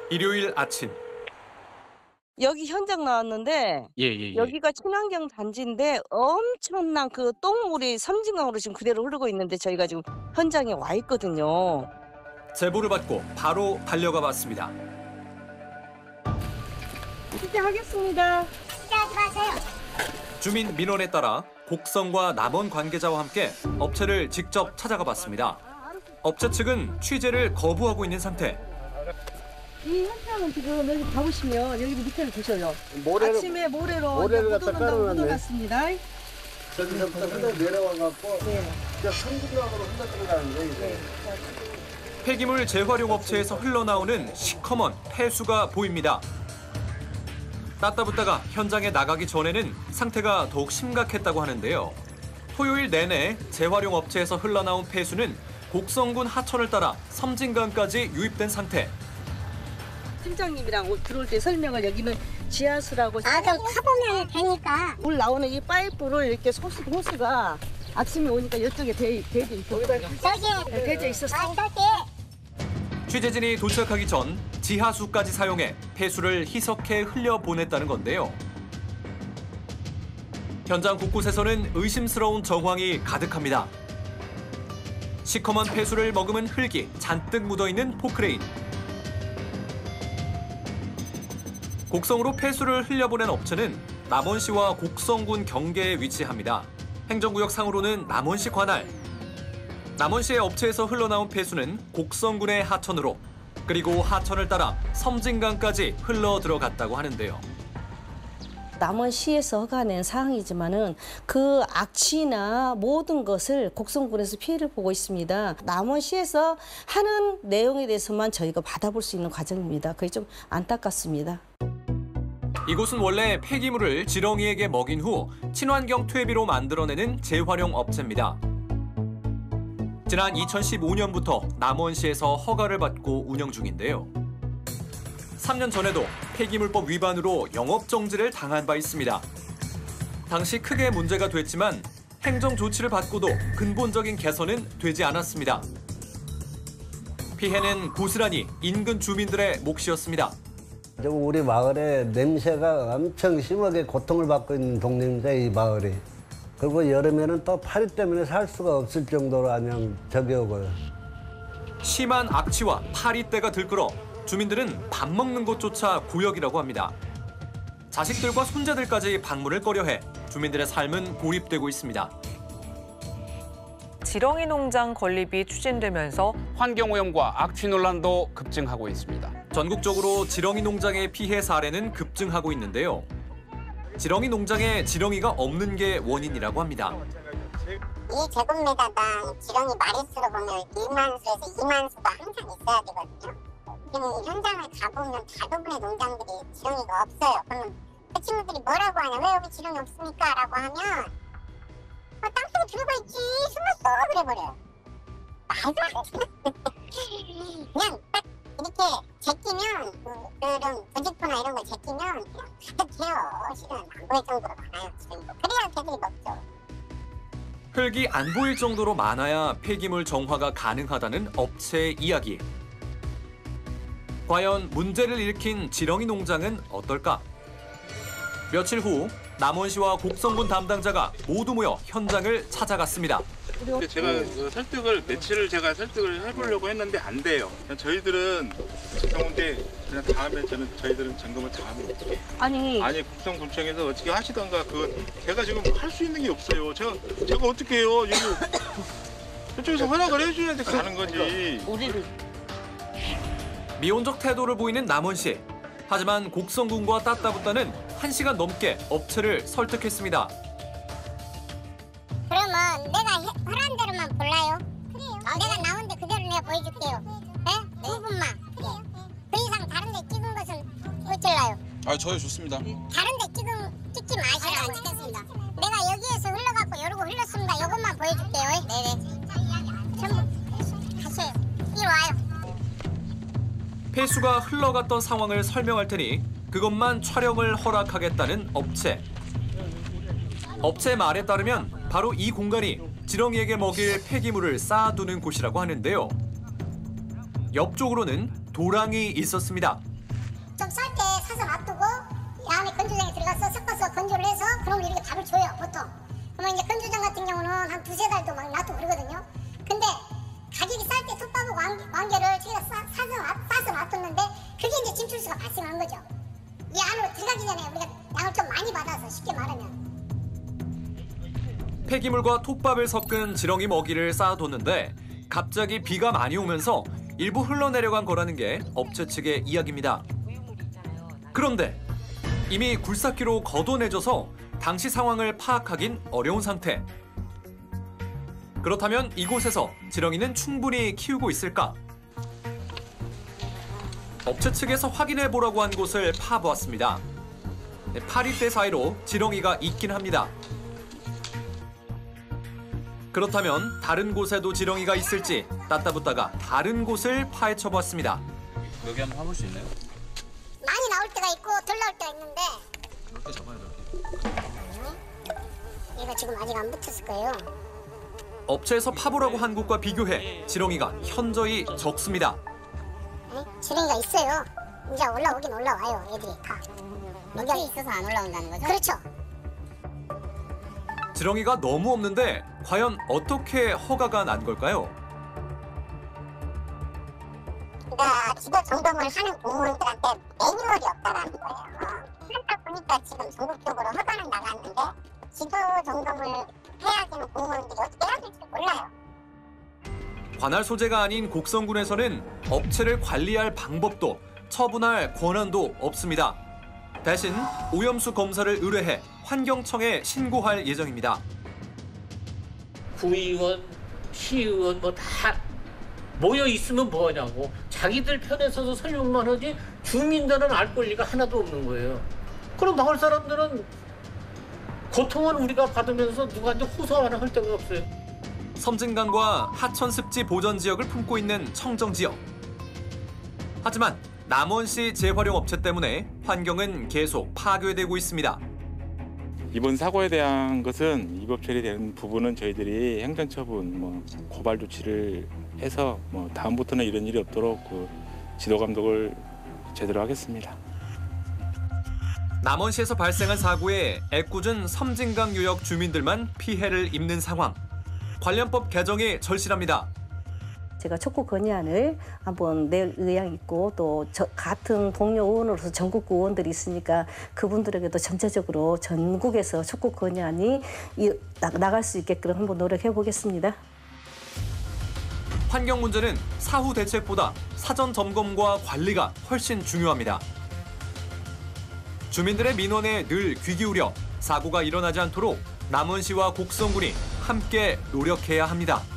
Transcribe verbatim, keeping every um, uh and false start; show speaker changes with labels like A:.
A: 일요일 아침.
B: 여기 현장 나왔는데
A: 예예예.
B: 여기가 친환경 단지인데 엄청난 그 똥물이 섬진강으로 지금 그대로 흐르고 있는데 저희가 지금 현장에 와 있거든요.
A: 제보를 받고 바로 달려가 봤습니다.
B: 시작하겠습니다.
C: 시작하지 마세요.
A: 주민 민원에 따라 곡성과 남원 관계자와 함께 업체를 직접 찾아가 봤습니다. 업체 측은 취재를 거부하고 있는 상태.
B: 이 현장은 지금 여기 가보시면 여기 밑에를 보셔요.
D: 모래를,
B: 아침에 모래로
D: 모래를 갖다 깔아놨네.
B: 묻어놨습니다.
D: 저기서부터 흘러 내려와갖고
B: 네.
D: 저 성분학으로 흘러 들어가는데 이게.
A: 폐기물 재활용 업체에서 흘러나오는 시커먼 폐수가 보입니다. 따따붙다가 현장에 나가기 전에는 상태가 더욱 심각했다고 하는데요. 토요일 내내 재활용 업체에서 흘러나온 폐수는 곡성군 하천을 따라 섬진강까지 유입된 상태.
B: 팀장님이랑 들어올 때 설명을 여기는 지하수라고
C: 아, 좀 타보면 되니까.
B: 물 나오는 이 파이프를 이렇게 호스, 호스가 아침에 오니까 이쪽에 대, 대져 있었거든요.
C: 저기,
B: 대져 있었어.
C: 아, 저기.
A: 취재진이 도착하기 전 지하수까지 사용해 폐수를 희석해 흘려보냈다는 건데요. 현장 곳곳에서는 의심스러운 정황이 가득합니다. 시커먼 폐수를 머금은 흙이 잔뜩 묻어있는 포크레인. 곡성으로 폐수를 흘려보낸 업체는 남원시와 곡성군 경계에 위치합니다. 행정구역 상으로는 남원시 관할. 남원시의 업체에서 흘러나온 폐수는 곡성군의 하천으로, 그리고 하천을 따라 섬진강까지 흘러 들어갔다고 하는데요.
E: 남원시에서 허가낸 사항이지만은 그 악취나 모든 것을 곡성군에서 피해를 보고 있습니다. 남원시에서 하는 내용에 대해서만 저희가 받아볼 수 있는 과정입니다. 그게 좀 안타깝습니다.
A: 이곳은 원래 폐기물을 지렁이에게 먹인 후 친환경 퇴비로 만들어내는 재활용 업체입니다. 지난 이천십오 년부터 남원시에서 허가를 받고 운영 중인데요. 삼 년 전에도 폐기물법 위반으로 영업정지를 당한 바 있습니다. 당시 크게 문제가 됐지만 행정 조치를 받고도 근본적인 개선은 되지 않았습니다. 피해는 고스란히 인근 주민들의 몫이었습니다.
D: 우리 마을에 냄새가 엄청 심하게 고통을 받고 있는 동네입니다, 이 마을이. 그리고 여름에는 또 파리 때문에 살 수가 없을 정도로 그냥 저기하고요.
A: 심한 악취와 파리떼가 들끓어 주민들은 밥 먹는 곳조차 고역이라고 합니다. 자식들과 손자들까지 방문을 꺼려해 주민들의 삶은 고립되고 있습니다.
F: 지렁이 농장 건립이 추진되면서
G: 환경오염과 악취 논란도 급증하고 있습니다.
A: 전국적으로 지렁이 농장의 피해 사례는 급증하고 있는데요. 지렁이 농장에 지렁이가 없는 게 원인이라고 합니다.
C: 이 제곱미터당 지렁이 마리수로 보면 일만 수에서 이만 수가 항상 있어야 되거든요. 지금 현장을 가보면 대부분의 농장들이 지렁이가 없어요. 그러면 그 친구들이 뭐라고 하냐, 왜 여기 지렁이 없습니까? 라고 하면 어, 땅속에 들어가 있지, 숨었어, 그래버려요. 말도 안 돼. 그냥 딱 이렇게 제끼면, 그, 그런 부직포나 이런 걸 제끼면 그냥 가득해요. 실은 안 보일 정도로 많아요, 지렁이도. 그래야 걔들이 먹죠.
A: 흙이 안 보일 정도로 많아야 폐기물 정화가 가능하다는 업체의 이야기. 과연 문제를 일으킨 지렁이 농장은 어떨까? 며칠 후 남원시와 곡성군 담당자가 모두 모여 현장을 찾아갔습니다.
H: 제가 그 설득을 며칠을 제가 설득을 해보려고 했는데 안 돼요. 그냥 저희들은 죄송한데 그냥 다음에 저는 저희들은 점검을 다 하면 어떻게?
B: 아니
H: 아니 국성군청에서 어떻게 하시던가 그건 제가 지금 할 수 있는 게 없어요. 제가 제가 어떻게 해요? 여기 저쪽에서 허락을 해줘야 돼 가는 거지.
B: 우리를
A: 미온적 태도를 보이는 남원시. 하지만 곡성군과 따따붙다는 한 시간 넘게 업체를 설득했습니다.
C: 그러면 내가 해, 허란 대로만 볼라요? 그래요. 아, 내가 나온 데 그대로 내가 보여줄게요. 네? 두 분만. 그래요. 그 이상 다른 데 찍은 것은 어쩔라요?
I: 아, 저요 좋습니다.
C: 다른 데 찍은, 찍지 마시라고. 안 찍겠습니다. 내가 여기에서 흘러갖고 요러고 흘렀습니다. 요것만 보여줄게요. 네네. 전부 가세요. 이리 와요.
A: 폐수가 흘러갔던 상황을 설명할 테니 그것만 촬영을 허락하겠다는 업체. 업체 말에 따르면 바로 이 공간이 지렁이에게 먹일 폐기물을 쌓아두는 곳이라고 하는데요. 옆쪽으로는 도랑이 있었습니다.
I: 좀 쌀 때 사서 놔두고 이 안에 건조장에 들어가서 섞어서 건조를 해서 그럼 이렇게 밥을 줘요 보통. 그러면 이제 건조장 같은 경우는 한 두세 달도 막 놔두고 그러거든요. 근데 가격이 쌀 때 톱밥하고 왕, 왕개를 제가 싸, 사서, 놔, 싸서 놔뒀는데 그게 이제 침출수가 발생한 거죠. 이 안으로 들어가기 전에 우리가 양을 좀 많이 받아서 쉽게 말하면.
A: 폐기물과 톱밥을 섞은 지렁이 먹이를 쌓아뒀는데 갑자기 비가 많이 오면서 일부 흘러내려간 거라는 게 업체 측의 이야기입니다. 그런데 이미 굴삭기로 걷어내줘서 당시 상황을 파악하긴 어려운 상태. 그렇다면 이곳에서 지렁이는 충분히 키우고 있을까? 업체 측에서 확인해보라고 한 곳을 파보았습니다. 파리대 사이로 지렁이가 있긴 합니다. 그렇다면 다른 곳에도 지렁이가 있을지 따따붙다가 다른 곳을 파헤쳐보았습니다.
J: 여기 한번 파볼 수 있나요?
I: 많이 나올 때가 있고 덜 나올 때가 있는데
J: 이렇게 잡아요, 이렇게.
I: 얘가 지금 아직 안 붙었을 거예요.
A: 업체에서 파보라고 한 곳과 비교해 지렁이가 현저히 적습니다.
I: 네? 지렁이가 있어요. 이제 올라오긴 올라와요, 애들이 다. 여기 있어서 안 올라온다는 거죠? 그렇죠.
A: 지렁이가 너무 없는데 과연 어떻게 허가가 난 걸까요?
C: 그러니까 지도 점검을 하는 공무원들한테 매뉴얼이 없다라는 거예요. 그러다 보니까 지금 전국적으로 허가는 나갔는데 지도 점검을 해야 되는 공무원들이 어떻게 해야 될지 몰라요.
A: 관할 소재가 아닌 곡성군에서는 업체를 관리할 방법도 처분할 권한도 없습니다. 대신 오염수 검사를 의뢰해 환경청에 신고할 예정입니다.
K: 구의원, 시의원 뭐 다 모여 있으면 뭐하냐고. 자기들 편에 서서 설명만 하지 주민들은 알 권리가 하나도 없는 거예요. 그럼 마을 사람들은 고통을 우리가 받으면서 누구한테 호소 하나 할 데가 없어요.
A: 섬진강과 하천 습지 보전 지역을 품고 있는 청정 지역. 하지만 남원시 재활용 업체 때문에 환경은 계속 파괴되고 있습니다.
H: 이번 사고에 대한 것은 위법 처리되는 부분은 저희들이 행정처분, 뭐 고발 조치를 해서 뭐 다음부터는 이런 일이 없도록 그 지도 감독을 제대로 하겠습니다.
A: 남원시에서 발생한 사고에 애꿎은 섬진강 유역 주민들만 피해를 입는 상황. 관련법 개정이 절실합니다.
E: 제가 촉구 건의안을 한번 낼 의향이 있고 또 저 같은 동료 의원으로서 전국구 의원들이 있으니까 그분들에게도 전체적으로 전국에서 촉구 건의안이 이, 나, 나갈 수 있게끔 한번 노력해 보겠습니다.
A: 환경 문제는 사후 대책보다 사전 점검과 관리가 훨씬 중요합니다. 주민들의 민원에 늘 귀 기울여 사고가 일어나지 않도록 남원시와 곡성군이 함께 노력해야 합니다.